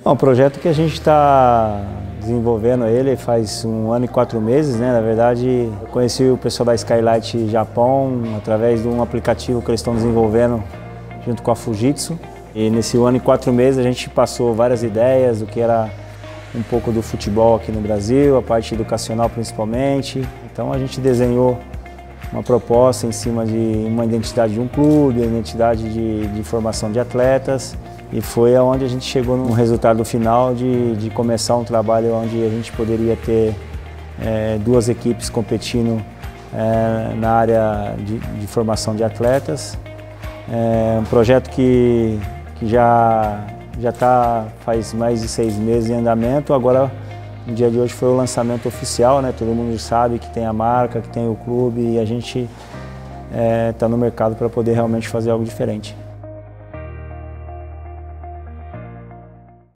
É um projeto que a gente está desenvolvendo ele faz 1 ano e 4 meses, né? Na verdade, eu conheci o pessoal da Skylight Japão através de um aplicativo que eles estão desenvolvendo junto com a Fujitsu. E nesse 1 ano e 4 meses a gente passou várias ideias do que era um pouco do futebol aqui no Brasil, a parte educacional principalmente. Então a gente desenhou uma proposta em cima de uma identidade de um clube, a identidade de formação de atletas, e foi aonde a gente chegou no resultado final de começar um trabalho onde a gente poderia ter 2 equipes competindo na área de formação de atletas. É um projeto que já está faz mais de 6 meses em andamento. Agora, no dia de hoje foi o lançamento oficial, né? Todo mundo sabe que tem a marca, que tem o clube, e a gente está no mercado para poder realmente fazer algo diferente.